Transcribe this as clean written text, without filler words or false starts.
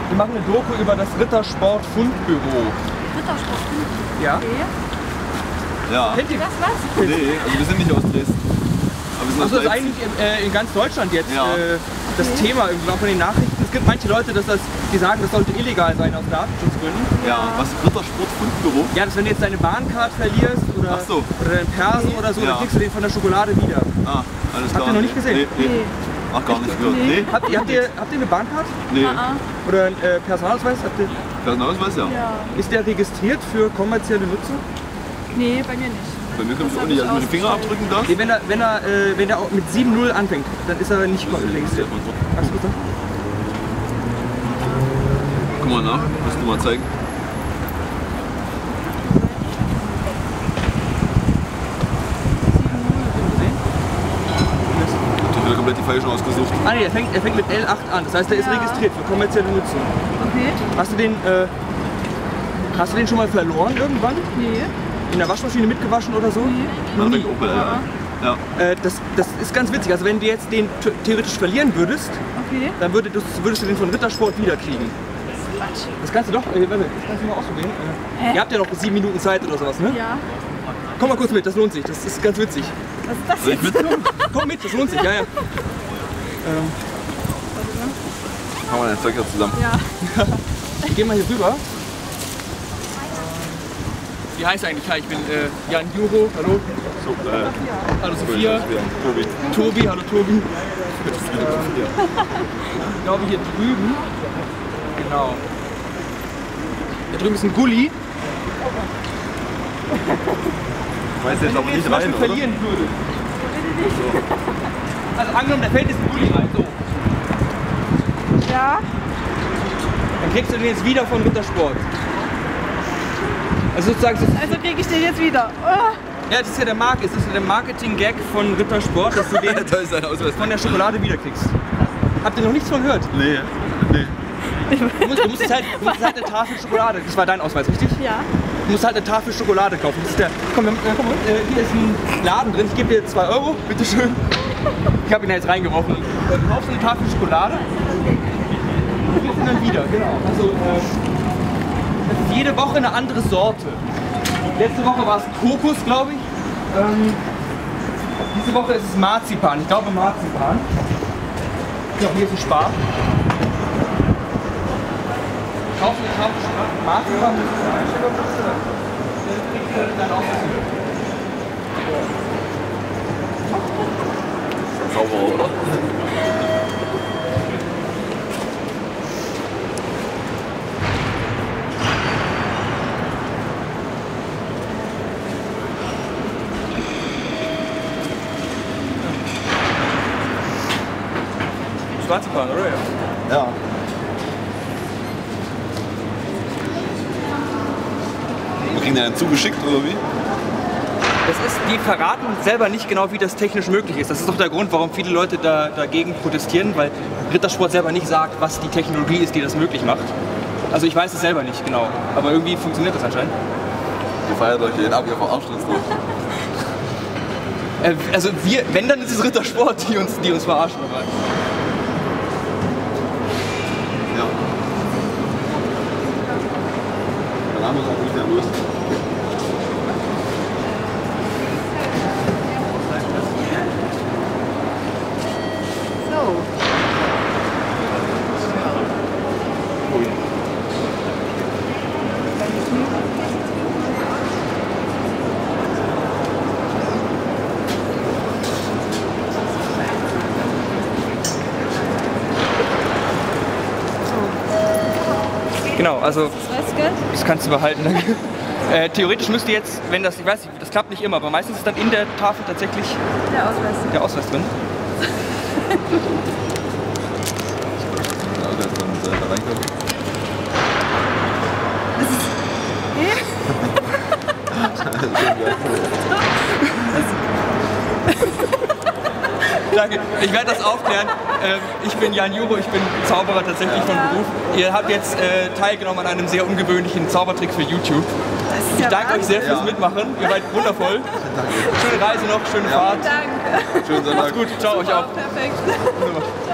Wir machen eine Doku über das Rittersport-Fundbüro. Rittersport-Fundbüro? Ja. Okay. Ja. Kennt ihr das was? Nee, also wir sind nicht aus Dresden. Aber wir sind Also aus das ist Leipzig. eigentlich in ganz Deutschland jetzt Ja. das Thema, irgendwie auch von den Nachrichten. Es gibt manche Leute, die sagen, das sollte illegal sein aus Datenschutzgründen. Ja, was Rittersport-Fundbüro? Ja, dass wenn du jetzt deine Bahncard verlierst oder, Ach so. oder deinen Perso oder so, Ja. dann kriegst du den von der Schokolade wieder. Ah, alles klar. Habt ihr noch nicht gesehen? Nee. Ach, gar nicht gehört. Nee? Habt ihr eine Bahncard? Nee. Oder einen Personalausweis? Personalausweis, ja. Ja. Ist der registriert für kommerzielle Nutzung? Nee, bei mir nicht. Bei mir können wir auch nicht, also mit den Fingerabdrücken da. Nee, wenn er auch mit 7.0 anfängt, dann ist er nicht registriert. Ach so, bitte. Guck mal nach, musst du mal zeigen. Ich habe komplett die falschen ausgesucht. Ah nee, er fängt mit L8 an. Das heißt, er ist registriert für kommerzielle Nutzung. Okay. Hast du den schon mal verloren irgendwann? Nee. In der Waschmaschine mitgewaschen oder so? Noch nie. Opel, ja. Das ist ganz witzig. Also wenn du jetzt den theoretisch verlieren würdest, Okay. dann würdest du den von Rittersport wiederkriegen. Quatsch. Das kannst du doch, warte, das kannst du mal ausprobieren. Ihr habt ja noch 7 Minuten Zeit oder sowas, ne? Ja. Komm mal kurz mit, das lohnt sich. Das ist ganz witzig. Was ist das Soll ich jetzt? mit? Komm mit, das lohnt sich, ja, ja. Machen wir dein Zeug jetzt zusammen. Ja. Ich geh mal hier rüber. Wie heißt eigentlich? Hi, ich bin Jan Juro, hallo. So, Hallo Sophia. Tobi. Tobi, hallo Tobi. Ich glaube hier drüben. Genau. Da drüben ist ein Gully. Ich weiß jetzt aber Wenn du nicht zum Beispiel rein, oder? verlieren würdest. Also angenommen, da fällt jetzt ein Gully rein, so. Ja. Dann kriegst du den jetzt wieder von Rittersport. Also sozusagen, Also kriege ich den jetzt wieder. Oh. ja, das ist ja der Marketing-Gag von Rittersport, dass du den Da ist ein Ausweis. von der Schokolade wiederkriegst. Habt ihr noch nichts von gehört? Nee. Du musst halt eine Tafel Schokolade, das war dein Ausweis, richtig? Ja. Du musst halt eine Tafel Schokolade kaufen. Das ist der, komm, hier ist ein Laden drin, ich gebe dir 2 Euro, bitteschön. Ich habe ihn da jetzt reingeworfen. Du kaufst eine Tafel Schokolade und kriegst ihn dann wieder, genau. Also, das ist jede Woche eine andere Sorte. Letzte Woche war es Kokos, glaube ich. Diese Woche ist es Marzipan, ich glaube Marzipan. Ja, hier ist ein Spar. Kauf eine Tafel Schokolade, Marzipan, das ist ein Stück, dann kriegst du dein Ausweis wieder. Sauber, oder? Marzipan, oder? Ja. Wir kriegen den dann zugeschickt, oder wie? Die verraten selber nicht genau, wie das technisch möglich ist. Das ist doch der Grund, warum viele Leute dagegen protestieren, weil Rittersport selber nicht sagt, was die Technologie ist, die das möglich macht. Also ich weiß es selber nicht genau, aber irgendwie funktioniert das anscheinend. Ihr feiert euch jeden ab, ihr verarscht uns doch. Also wenn, dann ist es Rittersport, die uns verarschen. Ja. Dann haben wir es auch nicht mehr löst. So. Genau, also Das Restgeld? das kannst du behalten. Danke. Theoretisch müsste jetzt, wenn das, ich weiß nicht, das klappt nicht immer, aber meistens ist dann in der Tafel tatsächlich Der Ausweis. der Ausweis drin. Ja, der ist dann da reinkommen. Danke, ich werde das aufklären. Ich bin Jan Juro, ich bin Zauberer tatsächlich von Beruf. Ihr habt jetzt teilgenommen an einem sehr ungewöhnlichen Zaubertrick für YouTube. Ich danke euch sehr fürs Mitmachen, ihr seid wundervoll. Schöne Reise noch, schöne Fahrt. Danke. Schönen Sonntag. Macht's gut, ciao euch auch. Perfekt.